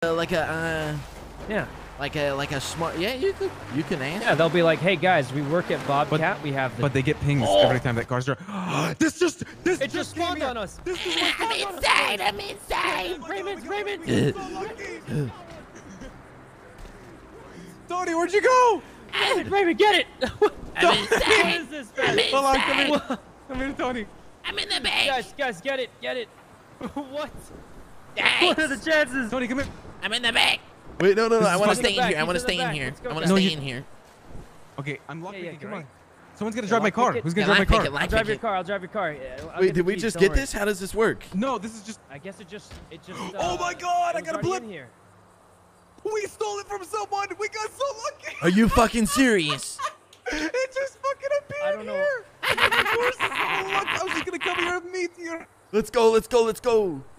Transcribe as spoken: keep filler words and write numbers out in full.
Uh, like a, uh, Yeah. like a, like a smart. Yeah, you could, you can answer. Yeah, they'll be like, hey guys, we work at Bobcat. We have the. But they get pings Oh. every time that car's drive. This just, this It just spawned on us. This is what I'm inside. I'm inside. Raymond, Raymond. Tony, where'd you go? Raymond, Raymond, get it. I'm What inside. is this, I'm man? Hold on, come inside. here. Come here, Tony. I'm in the bank. Guys, guys, get it, get it. What? Thanks. What are the chances? Tony, come here. I'm in the bank. Wait, no, no, no. This I is want to fucking stay in back. here. I He's want to in the stay in back. here. Let's go I want back. to No, stay you- in here. Okay, I'm locked Yeah, yeah, picking, come right? on. Someone's gonna Yeah, drive my lock car. pick it. Who's Yeah, gonna drive my lock pick car? it, lock I'll drive pick your it. car. I'll drive your car. Yeah, I'll Wait, get did the we keys, just don't get worry. this? How does this work? No, this is just. I guess it just, it just. Uh, Oh my God, I it was got a already blip. in here. We stole it from someone. We got so lucky. Are you fucking serious? It just fucking appeared I don't know. here. We're so lucky. I was just gonna come here and meet you. Let's go. Let's go. Let's go.